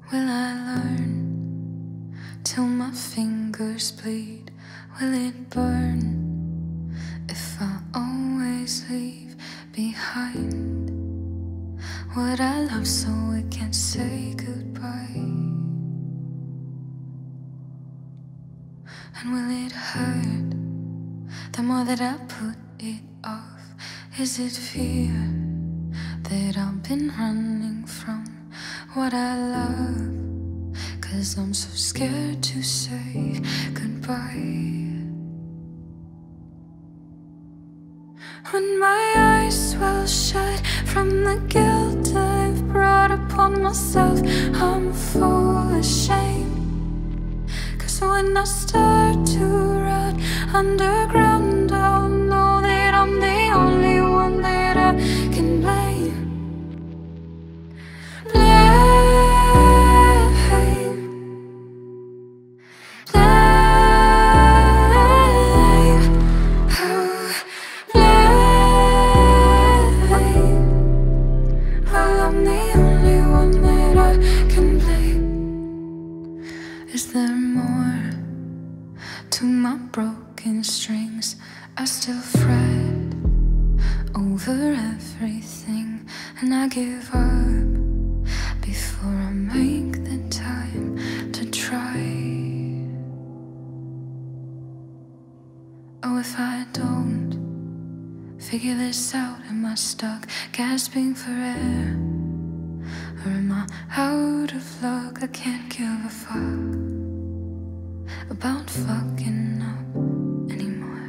Will I learn till my fingers bleed? Will it burn if I always leave behind what I love so we can say goodbye? And will it hurt the more that I put it off? Is it fear that I've been running from what I love? 'Cause I'm so scared to say goodbye. When my eyes swell shut from the guilt I've brought upon myself, I'm full of shame. 'Cause when I start to rot underground, I'll know that I'm the only one that I can blame. Is there more to my broken strings? I still fret over everything, and I give up before I make the time to try. Oh, if I don't figure this out, am I stuck gasping for air? Or am I out of luck? I can't give a fuck about fucking up anymore.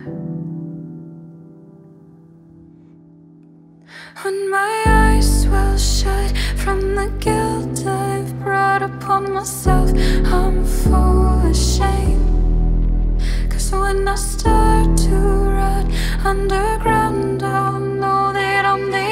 When my eyes swell shut from the guilt I've brought upon myself, I'm full of shame. 'Cause when I start to rot underground, I'll know that I'm the